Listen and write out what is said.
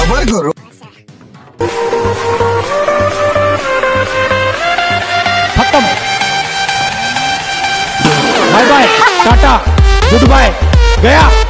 सबर करो। खत्म। Bye bye, tata, good bye, गया।